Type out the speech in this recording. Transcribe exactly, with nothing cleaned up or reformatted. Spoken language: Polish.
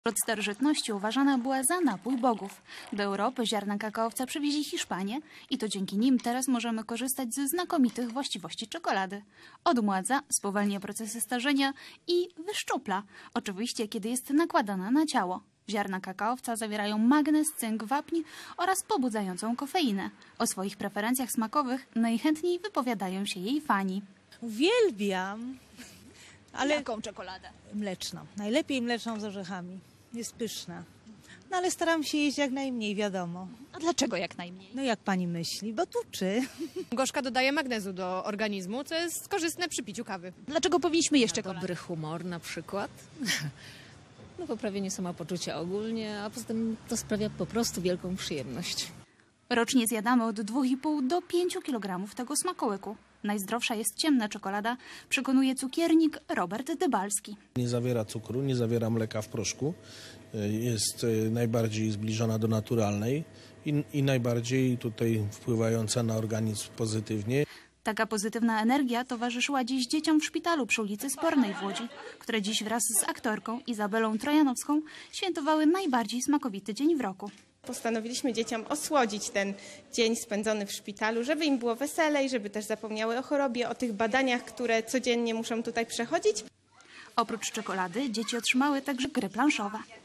Od starożytności uważana była za napój bogów. Do Europy ziarna kakaowca przywieźli Hiszpanie i to dzięki nim teraz możemy korzystać ze znakomitych właściwości czekolady. Odmładza, spowalnia procesy starzenia i wyszczupla. Oczywiście, kiedy jest nakładana na ciało. Ziarna kakaowca zawierają magnez, cynk, wapń oraz pobudzającą kofeinę. O swoich preferencjach smakowych najchętniej wypowiadają się jej fani. Uwielbiam, ale Jaką czekoladę? mleczną. Najlepiej mleczną z orzechami. Jest pyszna. No ale staram się jeść jak najmniej, wiadomo. A dlaczego jak najmniej? No jak pani myśli? Bo tuczy. Gorzka dodaje magnezu do organizmu, co jest korzystne przy piciu kawy. Dlaczego powinniśmy jeść czekoladę? Dobry humor na przykład. No poprawienie samopoczucia ogólnie, a poza tym to sprawia po prostu wielką przyjemność. Rocznie zjadamy od dwóch i pół do pięciu kilogramów tego smakołyku. Najzdrowsza jest ciemna czekolada, przekonuje cukiernik Robert Dybalski. Nie zawiera cukru, nie zawiera mleka w proszku, jest najbardziej zbliżona do naturalnej i, i najbardziej tutaj wpływająca na organizm pozytywnie. Taka pozytywna energia towarzyszyła dziś dzieciom w szpitalu przy ulicy Spornej w Łodzi, które dziś wraz z aktorką Izabelą Trojanowską świętowały najbardziej smakowity dzień w roku. Postanowiliśmy dzieciom osłodzić ten dzień spędzony w szpitalu, żeby im było weselej, żeby też zapomniały o chorobie, o tych badaniach, które codziennie muszą tutaj przechodzić. Oprócz czekolady dzieci otrzymały także gry planszowe.